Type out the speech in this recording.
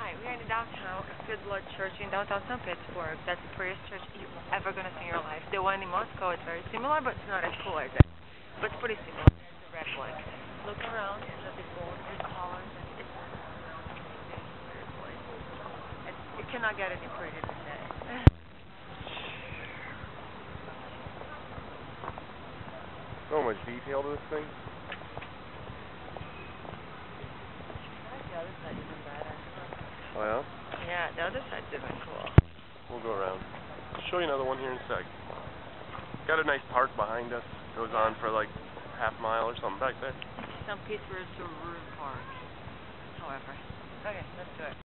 Hi, we're in downtown Field Blood Church in downtown St. Petersburg. That's the prettiest church you're ever going to see in your life. The one in Moscow is very similar, but it's not as cool as it. But it's pretty similar. There's the red flag. Look around. There's a big board. There's a holler. It's amazing. Seriously. It cannot get any prettier than that. So much detail to this thing. The other side's even better. Oh yeah? Yeah, the other side's even cool. We'll go around. I'll show you another one here in a sec. Got a nice park behind us. Goes on for like half a mile or something back there. St. Petersburg to Park. However. Okay, let's do it.